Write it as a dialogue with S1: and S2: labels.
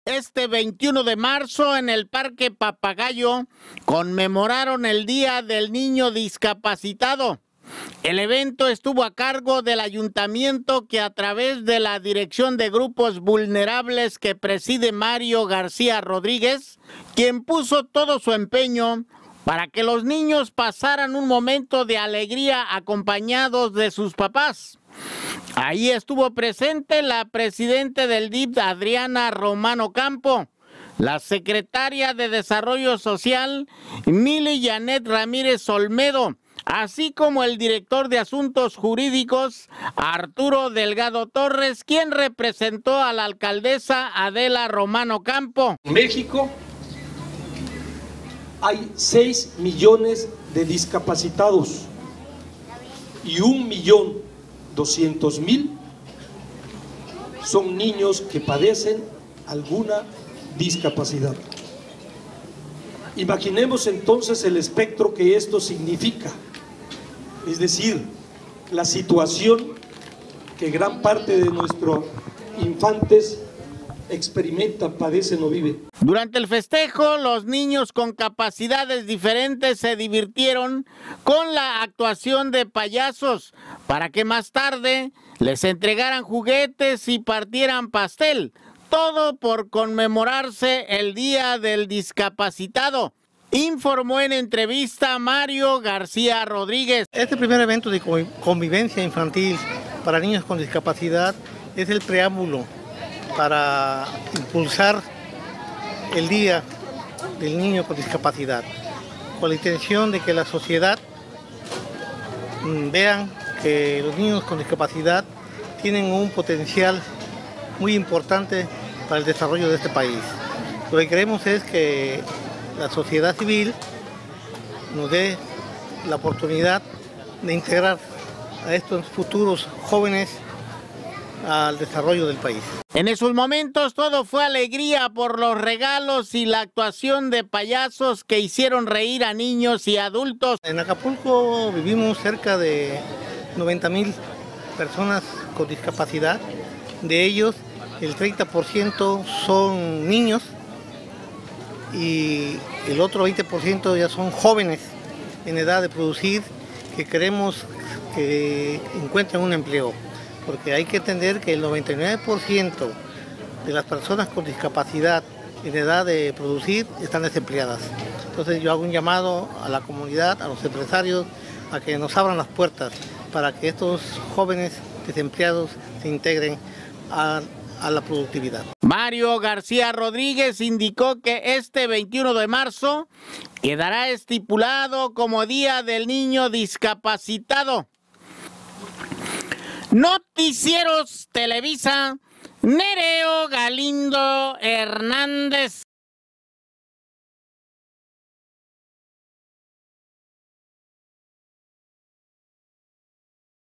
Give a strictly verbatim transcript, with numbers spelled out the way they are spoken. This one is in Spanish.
S1: Este veintiuno de marzo en el Parque Papagayo conmemoraron el Día del Niño Discapacitado. El evento estuvo a cargo del ayuntamiento que a través de la Dirección de Grupos Vulnerables que preside Mario García Rodríguez, quien puso todo su empeño para que los niños pasaran un momento de alegría acompañados de sus papás. Ahí estuvo presente la presidenta del D I F, Adriana Romano Campo, la secretaria de Desarrollo Social, Mili Janet Ramírez Olmedo, así como el director de Asuntos Jurídicos, Arturo Delgado Torres, quien representó a la alcaldesa Adela Romano Campo.
S2: En México hay seis millones de discapacitados y un millón doscientos mil son niños que padecen alguna discapacidad. Imaginemos entonces el espectro que esto significa, es decir, la situación que gran parte de nuestros infantes experimentan, padecen o viven.
S1: Durante el festejo, los niños con capacidades diferentes se divirtieron con la actuación de payasos para que más tarde les entregaran juguetes y partieran pastel, todo por conmemorarse el Día del Discapacitado, informó en entrevista Mario García Rodríguez.
S3: Este primer evento de convivencia infantil para niños con discapacidad es el preámbulo para impulsar el Día del Niño con Discapacidad, con la intención de que la sociedad mmm, vean que los niños con discapacidad tienen un potencial muy importante para el desarrollo de este país. Lo que queremos es que la sociedad civil nos dé la oportunidad de integrar a estos futuros jóvenes al desarrollo del país.
S1: En esos momentos todo fue alegría por los regalos y la actuación de payasos que hicieron reír a niños y adultos.
S3: En Acapulco vivimos cerca de noventa mil personas con discapacidad. De ellos, el treinta por ciento son niños y el otro veinte por ciento ya son jóvenes en edad de producir, que queremos que encuentren un empleo. Porque hay que entender que el noventa y nueve por ciento de las personas con discapacidad en edad de producir están desempleadas. Entonces yo hago un llamado a la comunidad, a los empresarios, a que nos abran las puertas para que estos jóvenes desempleados se integren a, a la productividad.
S1: Mario García Rodríguez indicó que este veintiuno de marzo quedará estipulado como Día del Niño Discapacitado. Noticieros Televisa, Nereo Galindo Hernández.